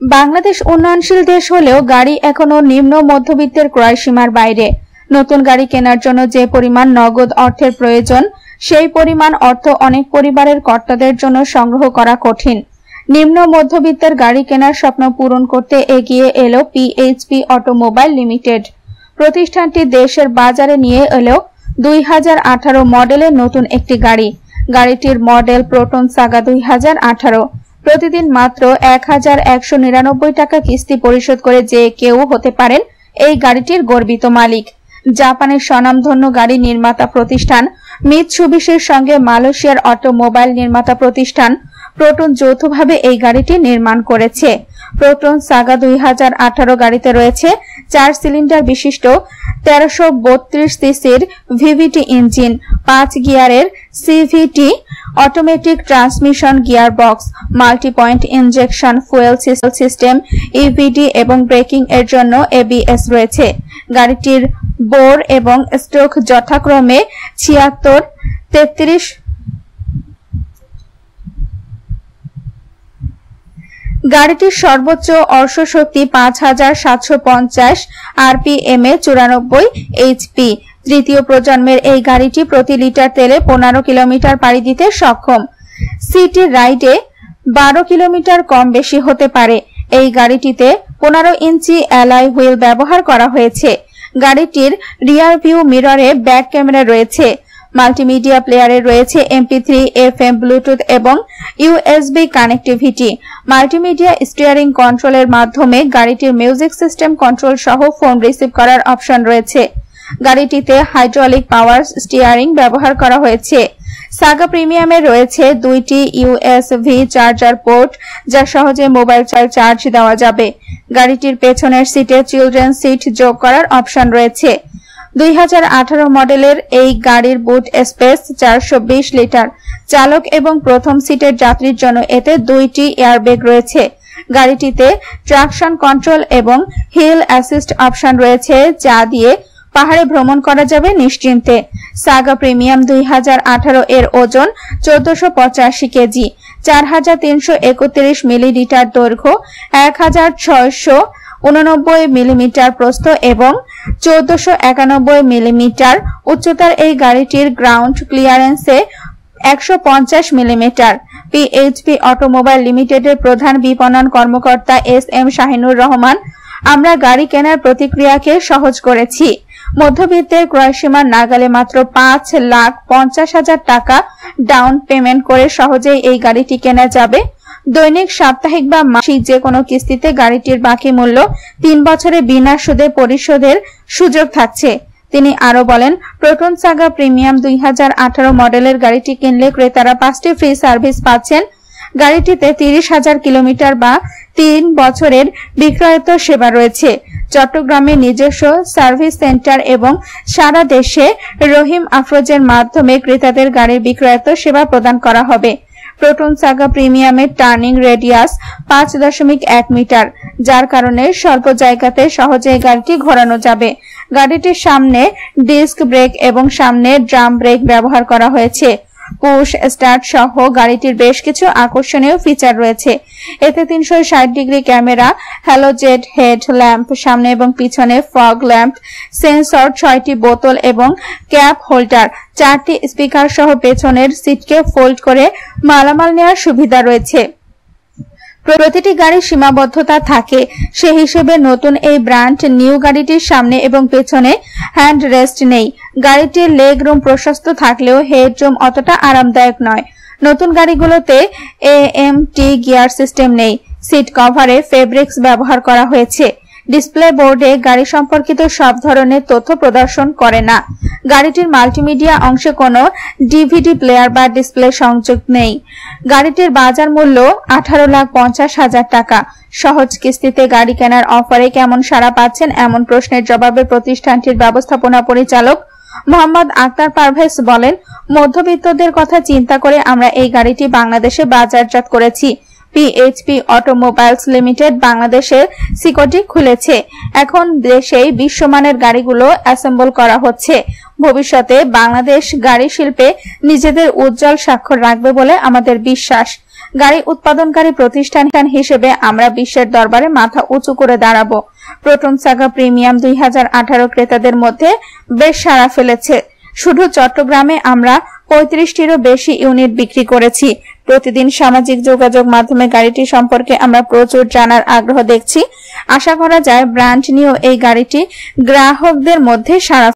বাংলাদেশ উন্নয়নশীল দেশ হলেও গাড়ি এখনো নিম্ন মধ্যবিত্তের ক্রয় সীমার বাইরে। নতুন গাড়ি কেনার জন্য যে পরিমাণ নগদ অর্থের প্রয়োজন, সেই পরিমাণ অর্থ অনেক পরিবারের কর্তাদের জন্য সংগ্রহ করা কঠিন। নিম্ন মধ্যবিত্তের গাড়ি কেনার স্বপ্ন পূরণ করতে এগিয়ে এলো পিএইচপি অটোমোবাইল লিমিটেড। প্রতিষ্ঠানটি দেশের বাজারে নিয়ে এলো 2018 মডেলের নতুন একটি গাড়ি। গাড়িটির মডেল প্রোটন সাগা 2018। প্রতিদিন মাত্র 1199 টাকা কিস্তি পরিশোধ করে যে কেউ হতে পারেন এই গাড়িটির গর্বিত মালিক। জাপানের স্বনামধন্য গাড়ি নির্মাতা প্রতিষ্ঠান মিৎসুবিশির সঙ্গে মালয়েশিয়ার অটোমোবাইল নির্মাতা প্রতিষ্ঠান প্রোটন যৌথভাবে এই গাড়িটি নির্মাণ করেছে। প্রোটন সাগা 2018 গাড়িতে রয়েছে 4 সিলিন্ডার বিশিষ্ট 1332 সিসির ভিভিটি ইঞ্জিন, 5 গিয়ারের CVT automatic transmission gear box, multi point injection fuel system, EBD এবং ব্রেকিং এর জন্য এবিএস রয়েছে। গাড়িটির বোর এবং স্ট্রোক যথাক্রমে 76, 33। গাড়িটির সর্বোচ্চ অশ্ব শক্তি 5750 আরপিএম এ 94 এইচপি। তৃতীয় প্রজন্মের এই গাড়িটি প্রতি লিটার তেলে 15 কিলোমিটার পাড়ি দিতে সক্ষম। সিটি রাইডে 12 কিলোমিটার কম বেশি হতে পারে। এই গাড়িটিতে 15 ইঞ্চি অ্যালয় হুইল ব্যবহার করা হয়েছে। গাড়িটির রিয়ার ভিউ মিররে ব্যাক ক্যামেরা রয়েছে। মাল্টিমিডিয়া প্লেয়ারে রয়েছে MP3, FM, ব্লুটুথ এবং USB কানেক্টিভিটি। মাল্টিমিডিয়া স্টিয়ারিং কন্ট্রোলের মাধ্যমে গাড়িটির মিউজিক সিস্টেম কন্ট্রোল সহ ফোন রিসিভ করার অপশন রয়েছে। গাড়িটিতে হাইড্রোলিক পাওয়ার স্টিয়ারিং ব্যবহার করা হয়েছে। সাগা প্রিমিয়ামে রয়েছে 2টি USB চার্জার পোর্ট, যা সহজে মোবাইল চার্জ দেওয়া যাবে। গাড়িটির পেছনের সিটে চিলড্রেন সিট যোগ করার অপশন রয়েছে। 2018 মডেলের এই গাড়ির বুট স্পেস 420 লিটার। চালক এবং প্রথম সিটের যাত্রীর জন্য এতে 2টি এয়ারব্যাগ রয়েছে। গাড়িটিতে ট্রাকশন কন্ট্রোল এবং হিল অ্যাসিস্ট অপশন রয়েছে, যা দিয়ে পাহাড়ে ভ্রমণ করা যাবে নিশ্চিন্তে। সাগা প্রিমিয়াম 2018 এর ওজন 1485 কেজি, 4331 মিলিলিটার দৈর্ঘ্য, 1689 মিলিমিটার প্রস্থ এবং 1491 মিলিমিটার উচ্চতার এই গাড়িটির গ্রাউন্ড ক্লিয়ারেন্সে 150 মিলিমিটার। পিএইচপি অটোমোবাইল লিমিটেডের প্রধান বিপণন কর্মকর্তা SM শাহিনুর রহমান, আমরা গাড়ি কেনার প্রতিক্রিয়াকে সহজ করেছি। মধ্যবিত্তের ক্রয়সীমার নাগালে মাত্র 5,50,000 টাকা ডাউন পেমেন্ট করে সহজেই এই গাড়িটি কেনা যাবে। দৈনিক, সাপ্তাহিক বা মাসিক যে কোনো কিস্তিতে গাড়িটির বাকি মূল্য 3 বছরে বিনা সুদে পরিশোধের সুযোগ থাকছে। তিনি আরো বলেন, প্রোটন সাগা প্রিমিয়াম 2018 মডেলের গাড়িটি কিনলে ক্রেতারা 5টি ফ্রি সার্ভিস পাচ্ছেন। গাড়িটিতে 30,000 কিলোমিটার বা 3 বছরের বিক্রয়িত সেবা রয়েছে। চট্টগ্রামে নিজস্ব সার্ভিস সেন্টার এবং সারা দেশে রহিম আফরোজের মাধ্যমে ক্রেতাদের গাড়ির বিক্রয়িত সেবা প্রদান করা হবে। প্রোটন সাগা প্রিমিয়ামের টার্নিং রেডিয়াস 5.1 মিটার, যার কারণে স্বল্প জায়গাতে সহজে গাড়িটি ঘোরানো যাবে। গাড়িটির সামনে ডিস্ক ব্রেক এবং সামনে ড্রাম ব্রেক ব্যবহার করা হয়েছে। পুশ স্টার্ট সহ গাড়িটির বেশ কিছু আকর্ষণীয় ফিচার রয়েছে। এতে 360 degree camera, halogen head lamp, সামনে এবং পিছনে ফগ ল্যাম্প, সেন্সর, 6টি বোতল এবং ক্যাপ হোল্ডার, 4টি স্পিকার সহ পেছনের সিটকে ফোল্ড করে মালামাল নেওয়ার সুবিধা রয়েছে। প্রতিটি গাড়ির সীমাবদ্ধতা থাকে, সে হিসেবে নতুন এই ব্র্যান্ড নিউ গাড়িটির সামনে এবং পেছনে হ্যান্ড রেস্ট নেই। গাড়িটির লেগ রুম প্রশস্ত থাকলেও হেড রুম অতটা আরামদায়ক নয়। নতুন গাড়িগুলোতে AMT গিয়ার সিস্টেম নেই। সিট কভারে ফেব্রিক্স ব্যবহার করা হয়েছে। ডিসপ্লে বোর্ডে গাড়ি সম্পর্কিত সব ধরনের তথ্য প্রদর্শন করে না। গাড়িটির মাল্টিমিডিয়া অংশে কোনো DVD প্লেয়ার বা ডিসপ্লে সংযোগ নেই। গাড়িটির বাজার মূল্য 18,50,000 টাকা। সহজ কিস্তিতে গাড়ি কেনার অফারে কেমন সাড়া পাচ্ছেন, এমন প্রশ্নের জবাবে প্রতিষ্ঠানটির ব্যবস্থাপনা পরিচালক মোহাম্মদ আক্তার পারভেজ বলেন, মধ্যবিত্তদের কথা চিন্তা করে আমরা এই গাড়িটি বাংলাদেশে বাজারজাত করেছি। পিএইচপি অটোমোবাইলস লিমিটেড বাংলাদেশে সিকোটি খুলেছে। এখন দেশেই বিশ্বমানের গাড়িগুলো অ্যাসেম্বল করা হচ্ছে। ভবিষ্যতে বাংলাদেশ গাড়ি শিল্পে নিজেদের উজ্জ্বল স্বাক্ষর রাখবে বলে আমাদের বিশ্বাস। গাড়ি উৎপাদনকারী প্রতিষ্ঠান হিসেবে আমরা বিশ্বের দরবারে মাথা উঁচু করে দাঁড়াবো। প্রোটন সাগা প্রিমিয়াম 2018 ক্রেতাদের মধ্যে বেশ সাড়া ফেলেছে। শুধু চট্টগ্রামে আমরা 35টিরও বেশি ইউনিট বিক্রি করেছি। প্রতিদিন সামাজিক যোগাযোগ মাধ্যমে গাড়িটি সম্পর্কে আমরা প্রচুর জানার আগ্রহ দেখছি। আশা করা যায় ব্র্যান্ড নিউ এই গাড়িটি গ্রাহকদের মধ্যে সাড়া